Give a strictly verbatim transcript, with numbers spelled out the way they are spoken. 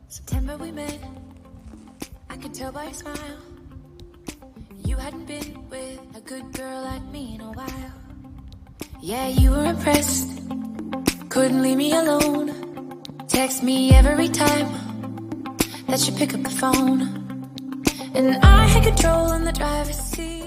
September we met, I could tell by your smile. You hadn't been with a good girl like me in a while. Yeah, you were impressed, couldn't leave me alone. Text me every time that you pick up the phone. And I had control in the driver's seat.